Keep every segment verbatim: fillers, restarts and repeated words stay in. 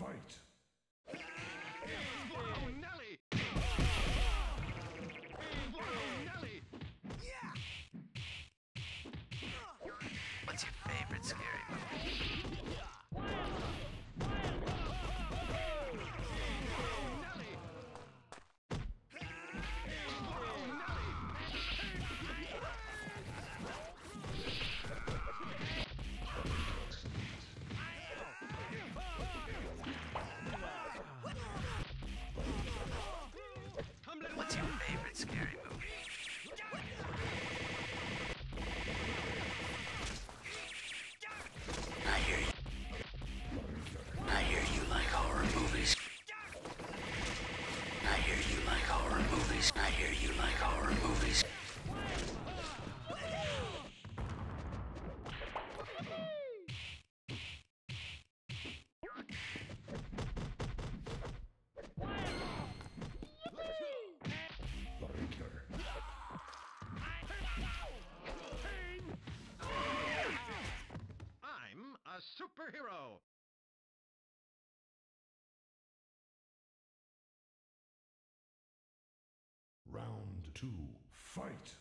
Fight. Whoa, Nelly! Whoa, Nelly! What's your favorite scary movie? What's your favorite scary movie? I hear you. I hear you like horror movies. I hear you like horror movies. I hear you like horror movies. I'm a superhero! Round two. Fight.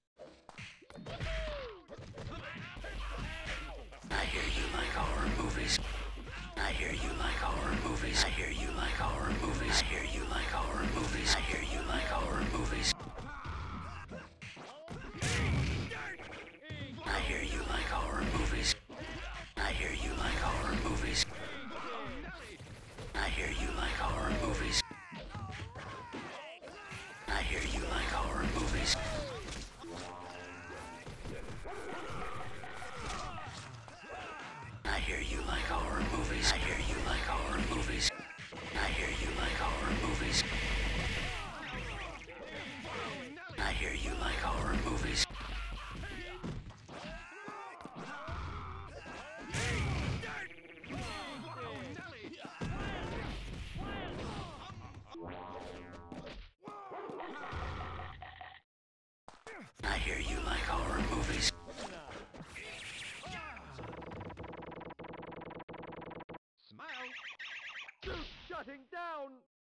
I hear you like horror movies. I hear you like horror movies. I hear you like horror movies. I hear you like horror movies. I hear you like horror movies. I hear you like horror movies. I hear you like horror movies. I hear you like horror movies. I hear you like horror movies. I hear you like horror movies. I hear you like horror movies. I hear you like horror movies. I hear you like horror movies. I hear you like horror movies. Smile! Shutting down!